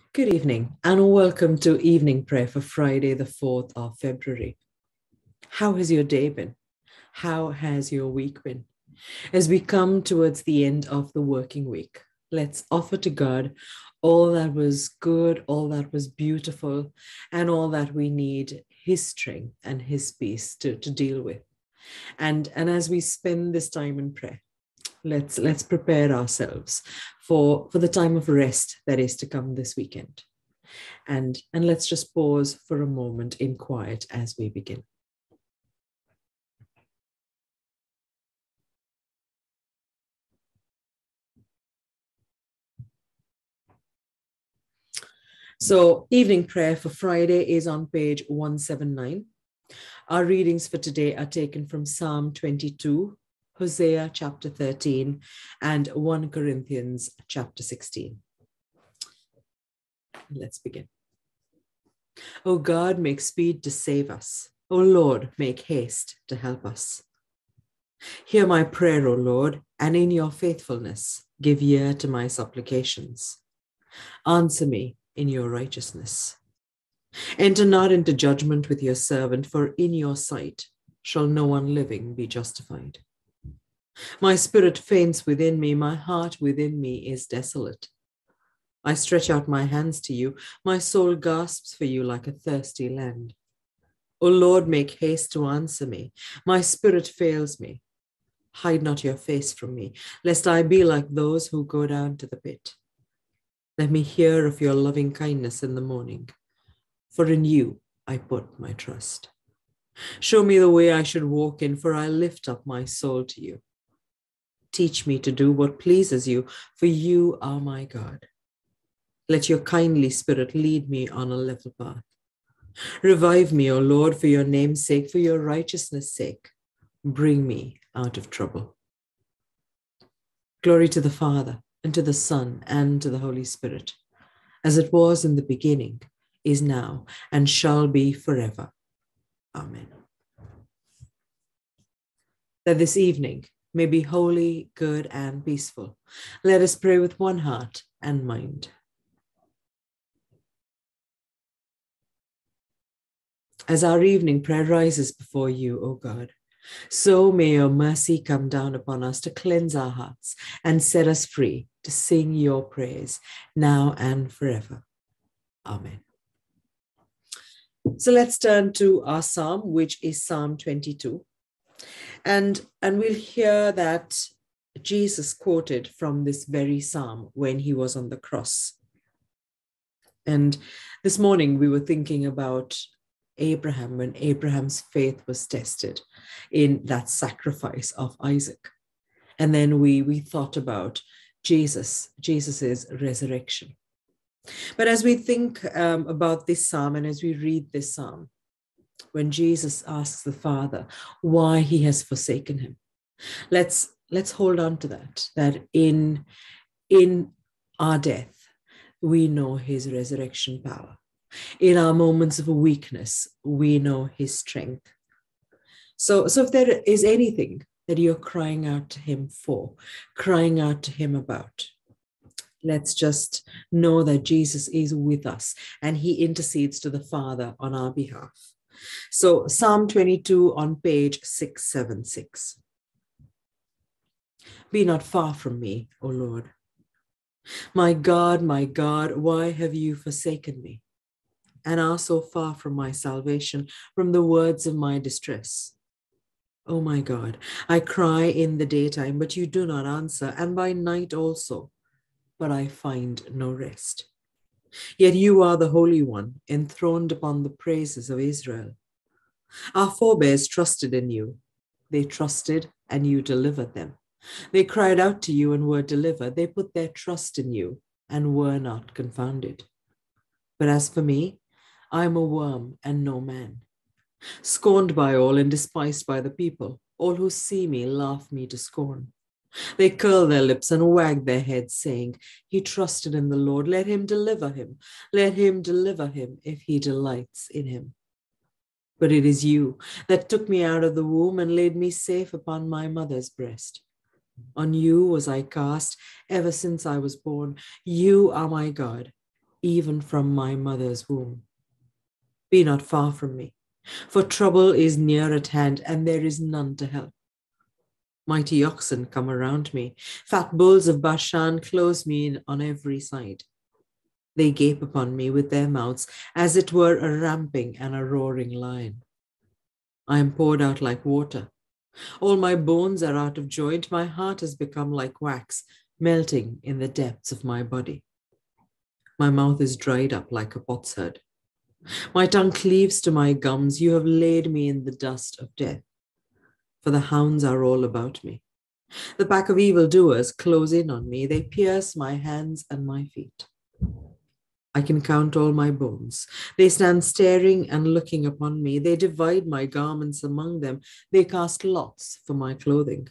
Good evening and welcome to evening prayer for Friday, the 4th of February. How has your day been? How has your week been? As we come towards the end of the working week, let's offer to God all that was good, all that was beautiful, and all that we need His strength and His peace to deal with. And as we spend this time in prayer, let's prepare ourselves for the time of rest that is to come this weekend. And let's just pause for a moment in quiet as we begin. So evening prayer for Friday is on page 179. Our readings for today are taken from Psalm 22, Hosea chapter 13, and 1 Corinthians chapter 16. Let's begin. O God, make speed to save us. O Lord, make haste to help us. Hear my prayer, O Lord, and in your faithfulness, give ear to my supplications. Answer me in your righteousness. Enter not into judgment with your servant, for in your sight shall no one living be justified. My spirit faints within me, my heart within me is desolate. I stretch out my hands to you, my soul gasps for you like a thirsty land. O Lord, make haste to answer me, my spirit fails me. Hide not your face from me, lest I be like those who go down to the pit. Let me hear of your loving kindness in the morning, for in you I put my trust. Show me the way I should walk in, for I lift up my soul to you. Teach me to do what pleases you, for you are my God. Let your kindly spirit lead me on a level path. Revive me, O Lord, for your name's sake, for your righteousness' sake. Bring me out of trouble. Glory to the Father, and to the Son, and to the Holy Spirit, as it was in the beginning, is now, and shall be forever. Amen. That this evening may be holy, good, and peaceful. Let us pray with one heart and mind. As our evening prayer rises before you, O God, so may your mercy come down upon us to cleanse our hearts and set us free to sing your praise now and forever. Amen. So let's turn to our psalm, which is Psalm 22. And we'll hear that Jesus quoted from this very psalm when he was on the cross. And this morning we were thinking about Abraham, when Abraham's faith was tested in that sacrifice of Isaac. And then we thought about Jesus's resurrection. But as we think about this psalm and as we read this psalm, when Jesus asks the Father why he has forsaken him, let's hold on to that in our death, we know his resurrection power. In our moments of weakness, we know his strength. So if there is anything that you're crying out to him for, crying out to him about, let's just know that Jesus is with us and he intercedes to the Father on our behalf. So Psalm 22 on page 676. Be not far from me, O Lord. My God, why have you forsaken me? And are so far from my salvation, from the words of my distress. Oh my God, I cry in the daytime, but you do not answer, and by night also, but I find no rest. Yet you are the Holy One, enthroned upon the praises of Israel. Our forebears trusted in you. They trusted, and you delivered them. They cried out to you and were delivered. They put their trust in you and were not confounded. But as for me, I am a worm and no man, scorned by all and despised by the people. All who see me laugh me to scorn. They curl their lips and wag their heads, saying, he trusted in the Lord. Let him deliver him. Let him deliver him if he delights in him. But it is you that took me out of the womb and laid me safe upon my mother's breast. On you was I cast ever since I was born. You are my God. even from my mother's womb. Be not far from me, for trouble is near at hand, and there is none to help. Mighty oxen come around me. Fat bulls of Bashan close me in on every side. They gape upon me with their mouths, as it were a ramping and a roaring lion. I am poured out like water. All my bones are out of joint. My heart has become like wax, melting in the depths of my body. My mouth is dried up like a potsherd. My tongue cleaves to my gums. You have laid me in the dust of death, for the hounds are all about me. The pack of evildoers close in on me. They pierce my hands and my feet. I can count all my bones. They stand staring and looking upon me. They divide my garments among them. They cast lots for my clothing.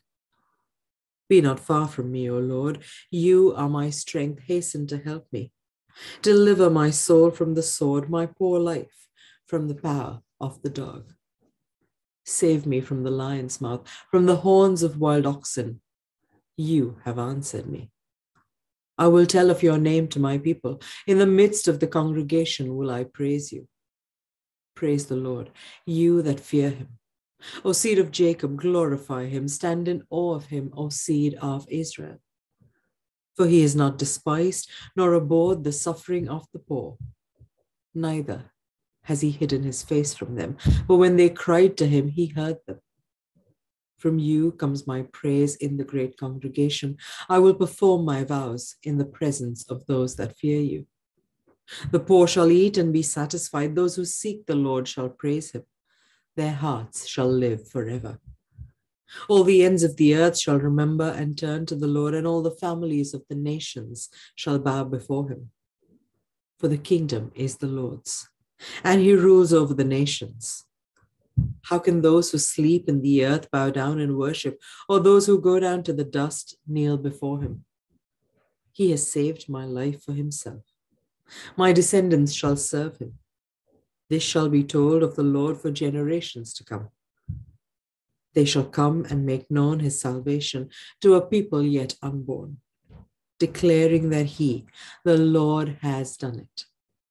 Be not far from me, O Lord. You are my strength. Hasten to help me. Deliver my soul from the sword, my poor life from the power of the dog. Save me from the lion's mouth, from the horns of wild oxen. You have answered me. I will tell of your name to my people. In the midst of the congregation will I praise you. Praise the Lord, you that fear him. O seed of Jacob, glorify him. Stand in awe of him, O seed of Israel. For he is not despised, nor abhorred the suffering of the poor. Neither has he hidden his face from them. But when they cried to him, he heard them. From you comes my praise in the great congregation. I will perform my vows in the presence of those that fear you. The poor shall eat and be satisfied. Those who seek the Lord shall praise him. Their hearts shall live forever. All the ends of the earth shall remember and turn to the Lord, and all the families of the nations shall bow before him. For the kingdom is the Lord's, and he rules over the nations. How can those who sleep in the earth bow down and worship, or those who go down to the dust kneel before him? He has saved my life for himself. My descendants shall serve him. This shall be told of the Lord for generations to come. They shall come and make known his salvation to a people yet unborn, declaring that he, the Lord, has done it.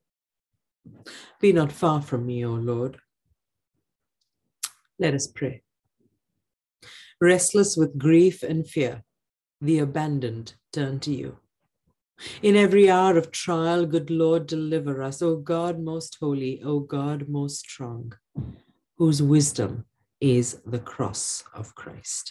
Be not far from me, O Lord. Let us pray. Restless with grief and fear, the abandoned turn to you. In every hour of trial, good Lord, deliver us, O God most holy, O God most strong, whose wisdom is the cross of Christ.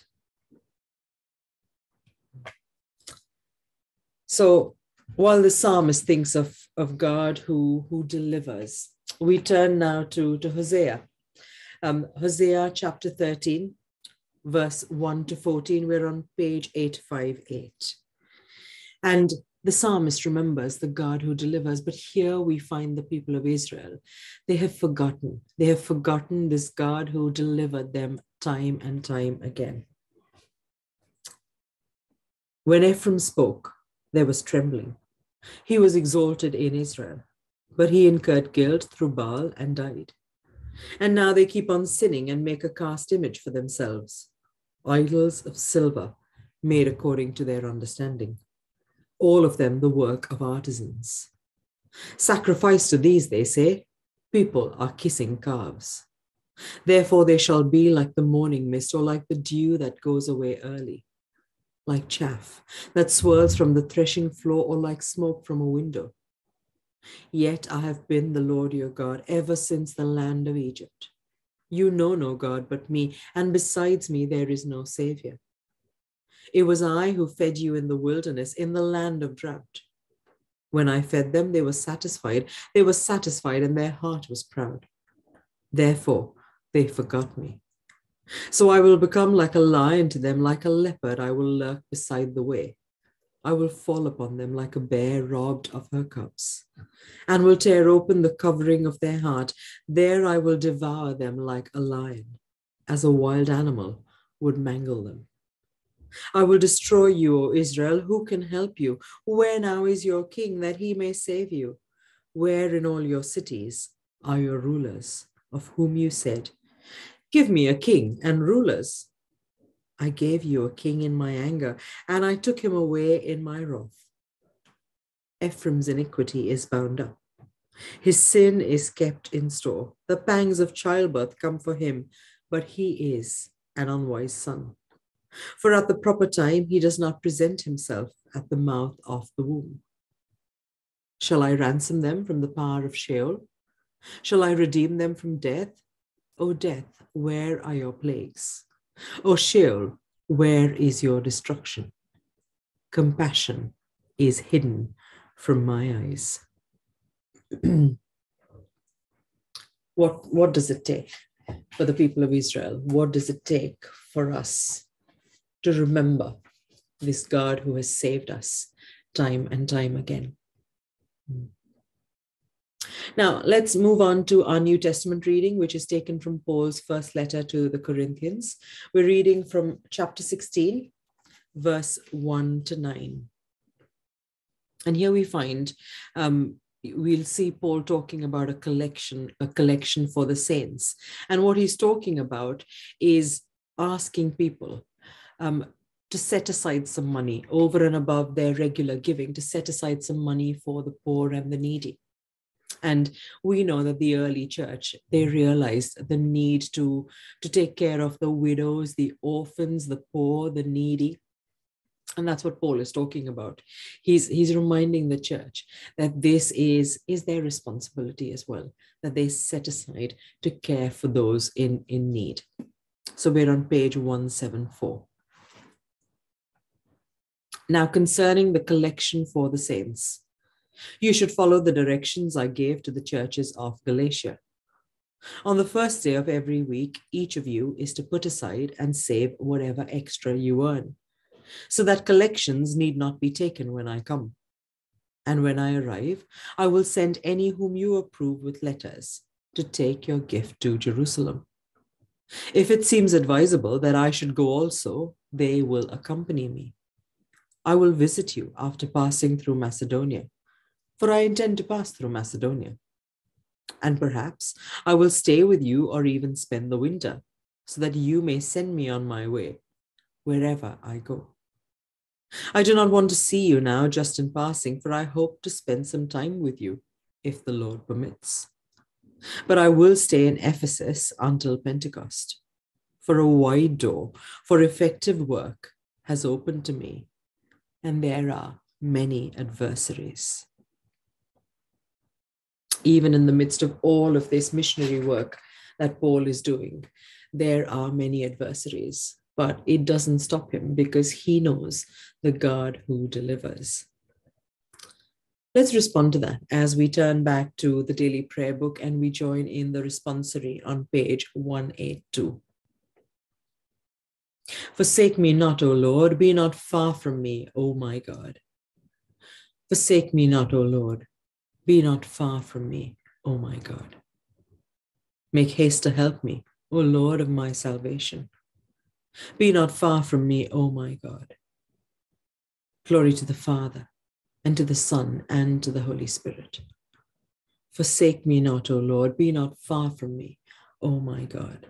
So while the psalmist thinks of God who delivers, we turn now to Hosea. Hosea chapter 13, verse 1 to 14. We're on page 858. And the psalmist remembers the God who delivers, but here we find the people of Israel. They have forgotten. They have forgotten this God who delivered them time and time again. When Ephraim spoke, there was trembling. He was exalted in Israel, but he incurred guilt through Baal and died. And now they keep on sinning and make a cast image for themselves, idols of silver made according to their understanding, all of them the work of artisans. Sacrifice to these, they say, people are kissing calves. Therefore they shall be like the morning mist, or like the dew that goes away early, like chaff that swirls from the threshing floor, or like smoke from a window. Yet I have been the Lord your God ever since the land of Egypt. You know no God but me, and besides me there is no Savior. It was I who fed you in the wilderness, in the land of drought. When I fed them, they were satisfied. They were satisfied, and their heart was proud. Therefore, they forgot me. So I will become like a lion to them, like a leopard I will lurk beside the way. I will fall upon them like a bear robbed of her cubs, and will tear open the covering of their heart. There I will devour them like a lion, as a wild animal would mangle them. I will destroy you, O Israel. Who can help you? Where now is your king, that he may save you? Where in all your cities are your rulers, of whom you said, give me a king and rulers? I gave you a king in my anger, and I took him away in my wrath. Ephraim's iniquity is bound up. His sin is kept in store. The pangs of childbirth come for him, but he is an unwise son. For at the proper time he does not present himself at the mouth of the womb. Shall I ransom them from the power of Sheol? Shall I redeem them from death? O death, where are your plagues? O Sheol, where is your destruction? Compassion is hidden from my eyes. What does it take for the people of Israel? What does it take for us to remember this God who has saved us time and time again? Now, let's move on to our New Testament reading, which is taken from Paul's first letter to the Corinthians. We're reading from chapter 16, verse 1 to 9. And here we find, we'll see Paul talking about a collection for the saints. And what he's talking about is asking people to set aside some money over and above their regular giving, to set aside some money for the poor and the needy. And we know that the early church, they realized the need to take care of the widows, the orphans, the poor, the needy. And that's what Paul is talking about. He's reminding the church that this is their responsibility as well, that they set aside to care for those in need. So we're on page 174. Now, concerning the collection for the saints, you should follow the directions I gave to the churches of Galatia. On the first day of every week, each of you is to put aside and save whatever extra you earn, so that collections need not be taken when I come. And when I arrive, I will send any whom you approve with letters to take your gift to Jerusalem. If it seems advisable that I should go also, they will accompany me. I will visit you after passing through Macedonia, for I intend to pass through Macedonia. And perhaps I will stay with you or even spend the winter, so that you may send me on my way wherever I go. I do not want to see you now just in passing, for I hope to spend some time with you, if the Lord permits. But I will stay in Ephesus until Pentecost, for a wide door for effective work has opened to me, and there are many adversaries. Even in the midst of all of this missionary work that Paul is doing, there are many adversaries, but it doesn't stop him because he knows the God who delivers. Let's respond to that as we turn back to the daily prayer book and we join in the responsory on page 182. Forsake me not, O Lord, be not far from me, O my God. Forsake me not, O Lord, be not far from me, O my God. Make haste to help me, O Lord of my salvation. Be not far from me, O my God. Glory to the Father, and to the Son, and to the Holy Spirit. Forsake me not, O Lord, be not far from me, O my God.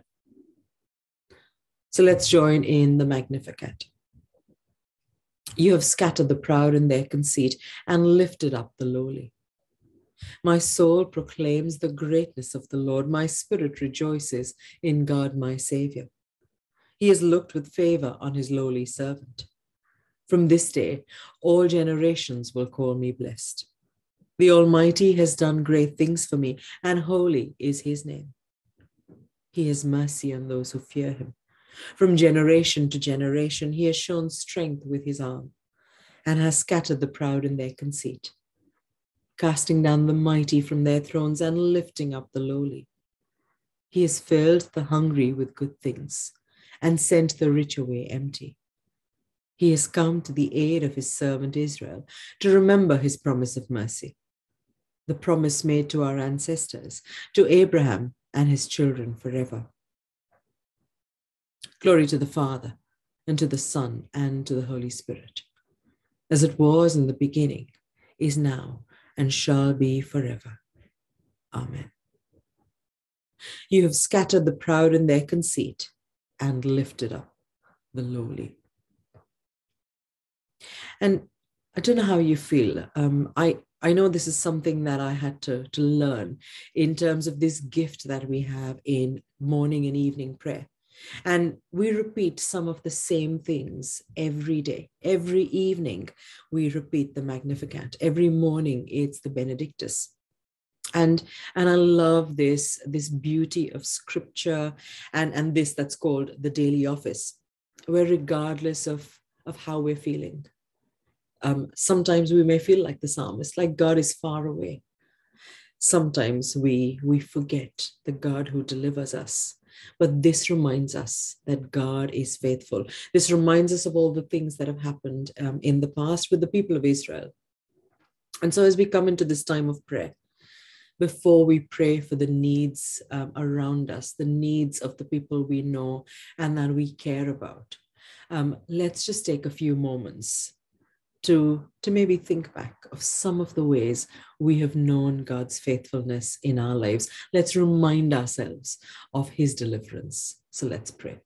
So let's join in the Magnificat. You have scattered the proud in their conceit and lifted up the lowly. My soul proclaims the greatness of the Lord. My spirit rejoices in God, my Savior. He has looked with favor on his lowly servant. From this day, all generations will call me blessed. The Almighty has done great things for me, and holy is his name. He has mercy on those who fear him. From generation to generation, he has shown strength with his arm and has scattered the proud in their conceit, casting down the mighty from their thrones and lifting up the lowly. He has filled the hungry with good things and sent the rich away empty. He has come to the aid of his servant Israel to remember his promise of mercy, the promise made to our ancestors, to Abraham and his children forever. Glory to the Father, and to the Son, and to the Holy Spirit, as it was in the beginning, is now, and shall be forever. Amen. You have scattered the proud in their conceit and lifted up the lowly. And I don't know how you feel. I know this is something that I had to learn in terms of this gift that we have in morning and evening prayer. And we repeat some of the same things every day. Every evening, we repeat the Magnificat. Every morning, it's the Benedictus. And I love this beauty of scripture and this that's called the daily office, where regardless of how we're feeling, sometimes we may feel like the psalmist, like God is far away. Sometimes we forget the God who delivers us. But this reminds us that God is faithful. This reminds us of all the things that have happened in the past with the people of Israel. And so as we come into this time of prayer, before we pray for the needs around us, the needs of the people we know and that we care about, let's just take a few moments to maybe think back of some of the ways we have known God's faithfulness in our lives. Let's remind ourselves of his deliverance. So let's pray.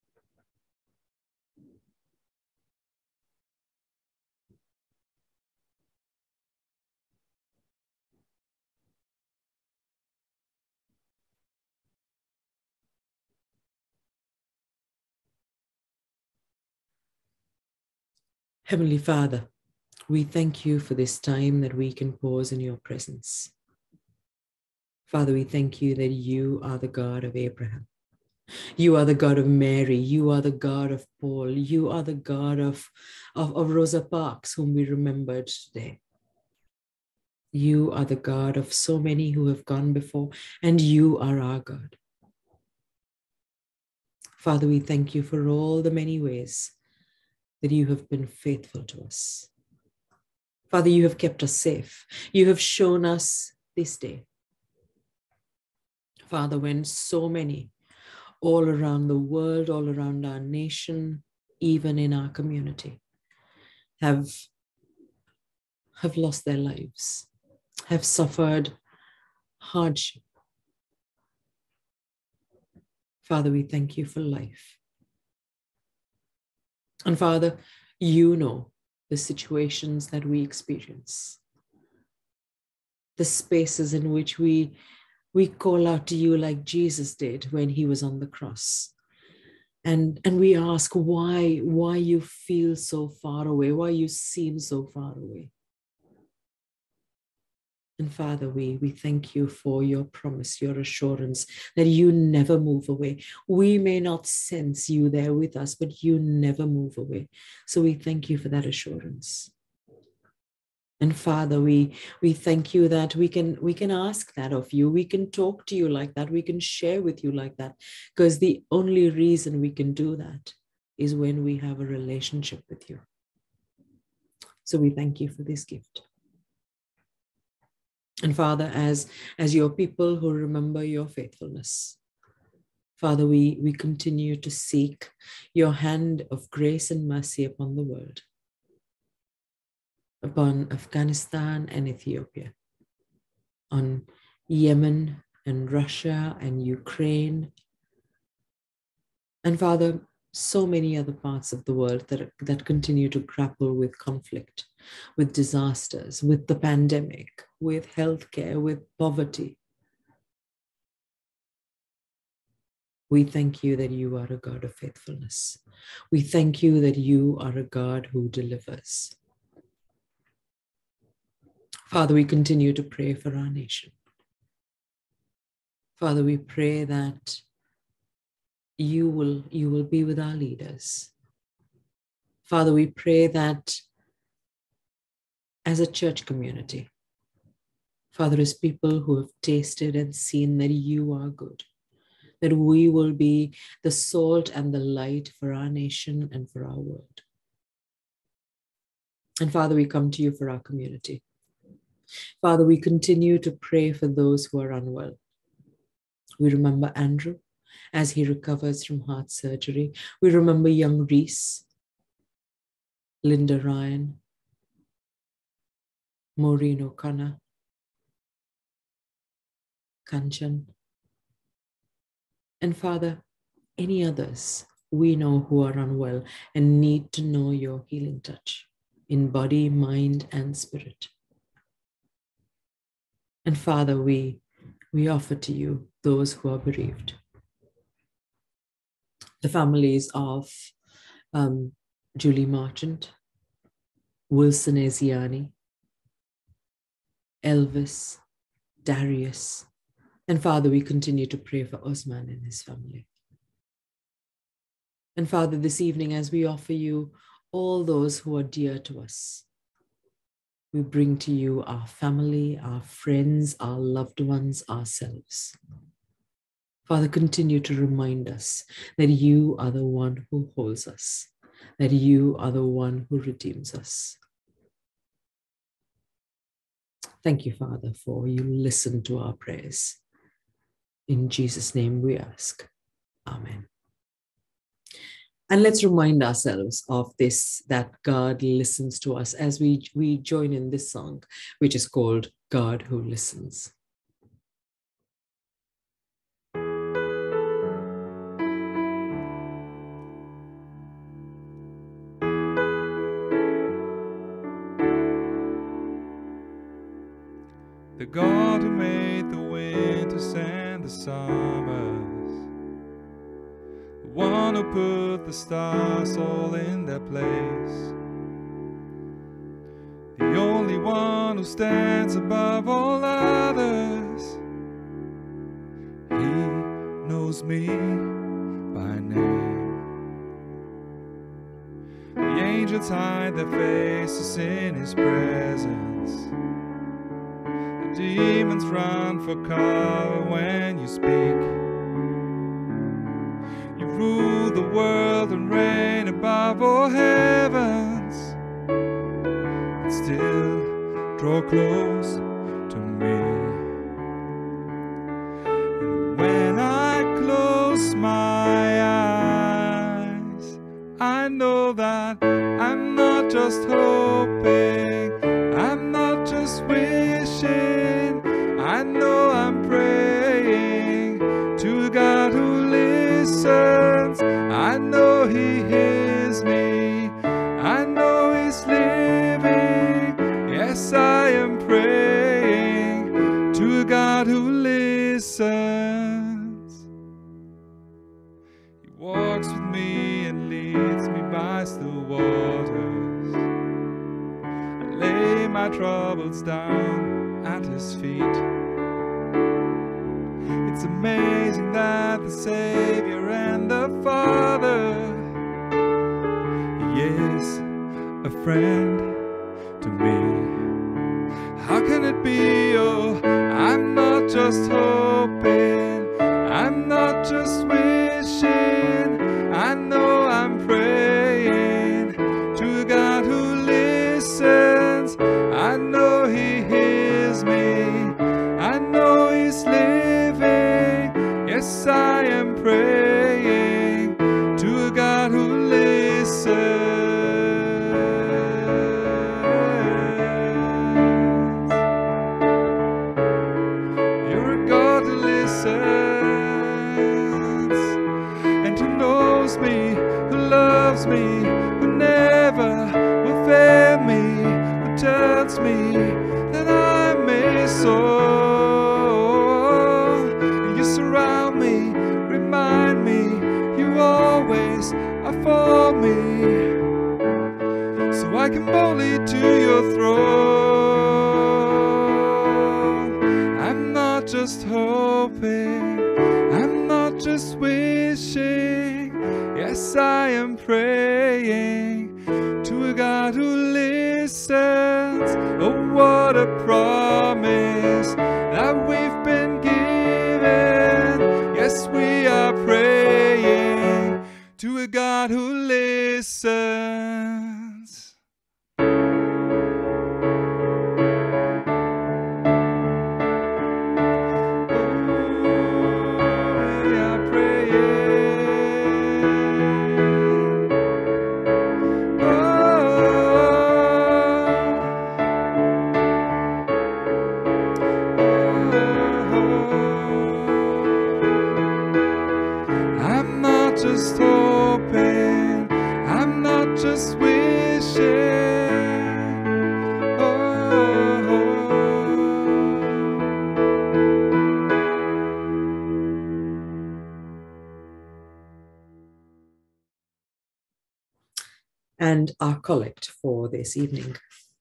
Heavenly Father, we thank you for this time that we can pause in your presence. Father, we thank you that you are the God of Abraham. You are the God of Mary. You are the God of Paul. You are the God of Rosa Parks, whom we remembered today. You are the God of so many who have gone before, and you are our God. Father, we thank you for all the many ways that you have been faithful to us. Father, you have kept us safe. You have shown us this day. Father, when so many all around the world, all around our nation, even in our community, have lost their lives, have suffered hardship. Father, we thank you for life. And Father, you know the situations that we experience, the spaces in which we call out to you like Jesus did when he was on the cross. And we ask why you feel so far away, why you seem so far away. And Father, we thank you for your promise, your assurance that you never move away. We may not sense you there with us, but you never move away. So we thank you for that assurance. And Father, we thank you that we can ask that of you. We can talk to you like that. We can share with you like that, because the only reason we can do that is when we have a relationship with you. So we thank you for this gift. And Father, as your people who remember your faithfulness, Father, we continue to seek your hand of grace and mercy upon the world, upon Afghanistan and Ethiopia, on Yemen and Russia and Ukraine, and Father, so many other parts of the world that continue to grapple with conflict, with disasters, with the pandemic, with healthcare, with poverty. We thank you that you are a God of faithfulness. We thank you that you are a God who delivers. Father, we continue to pray for our nation. Father, we pray that you will be with our leaders. Father, we pray that as a church community, Father, as people who have tasted and seen that you are good, that we will be the salt and the light for our nation and for our world. And Father, we come to you for our community. Father, we continue to pray for those who are unwell. We remember Andrew as he recovers from heart surgery. We remember young Reese, Linda Ryan, Maureen O'Connor, Kanchan. And Father, any others we know who are unwell and need to know your healing touch. in body, mind, and spirit. And Father, we offer to you those who are bereaved. The families of Julie Marchant, Wilson Eziani, Elvis, Darius. And Father, we continue to pray for Osman and his family. And Father, this evening, as we offer you all those who are dear to us, we bring to you our family, our friends, our loved ones, ourselves. Father, continue to remind us that you are the one who holds us, that you are the one who redeems us. Thank you, Father, for you listen to our prayers. In Jesus' name we ask. Amen. And let's remind ourselves of this, that God listens to us as we join in this song, which is called God Who Listens. The God who made the winters and the summers, the one who put the stars all in their place, the only one who stands above all others. He knows me by name. The angels hide their faces in his presence. Demons run for cover when you speak. You rule the world and reign above all heavens, and still draw close to me. And when I close my eyes, I know that I'm not just hoping, I'm not just wishing, I know I'm praying to a God who listens. I know he hears me, I know he's living. Yes, I am praying to a God who listens. He walks with me and leads me by still waters. I lay my troubles down at his feet. It's amazing that the Savior and the Father, he is a friend to me. How can it be? Oh, I'm not just hoping, I'm not just wishing, I know I'm praying to a God who listens. I know he hears me, I know he's living. Yes, I am praying to a God who listens. You're a God who listens, and who knows me, who loves me, who never will fail me, who turns me that I may soar. You surround me, remind me, you always are for me, so I can boldly to your throne. I'm not just hoping, I'm not just wishing, yes, I am praying to a God who listens. Oh, what a promise that we've been given. Yes, we are praying to a God who listens. We are praying. Oh, and our collect for this evening.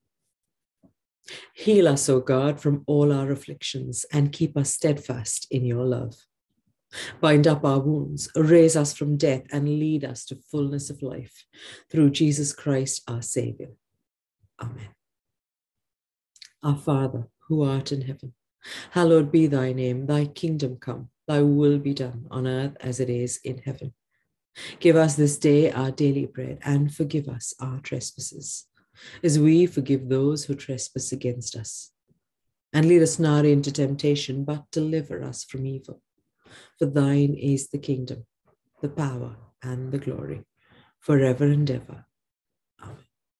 Heal us, O God, from all our afflictions and keep us steadfast in your love. Bind up our wounds, raise us from death, and lead us to fullness of life. Through Jesus Christ, our Savior. Amen. Our Father, who art in heaven, hallowed be thy name. Thy kingdom come, thy will be done on earth as it is in heaven. Give us this day our daily bread, and forgive us our trespasses, as we forgive those who trespass against us. And lead us not into temptation, but deliver us from evil. For thine is the kingdom, the power, and the glory, forever and ever. Amen.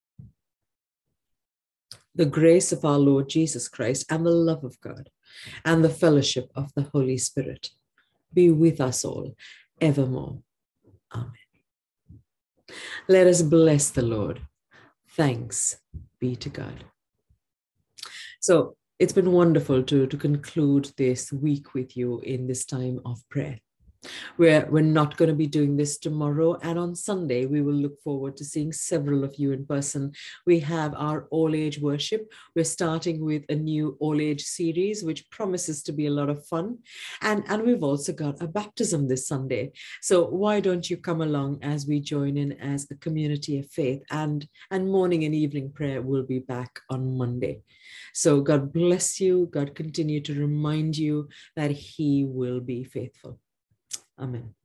The grace of our Lord Jesus Christ, and the love of God, and the fellowship of the Holy Spirit be with us all evermore. Amen. Let us bless the Lord. Thanks be to God. So it's been wonderful to conclude this week with you in this time of prayer. We're not going to be doing this tomorrow, and on Sunday we will look forward to seeing several of you in person. We have our all age worship. We're starting with a new all age series which promises to be a lot of fun, and we've also got a baptism this Sunday. So why don't you come along as we join in as a community of faith, and morning and evening prayer will be back on Monday. So God bless you. God continue to remind you that he will be faithful. Amen.